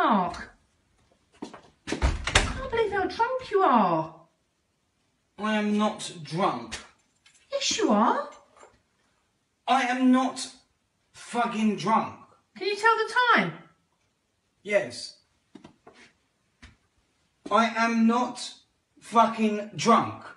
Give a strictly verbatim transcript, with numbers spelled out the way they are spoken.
Mark. I can't believe how drunk you are. I am not drunk. Yes, you are. I am not fucking drunk. Can you tell the time? Yes. I am not fucking drunk.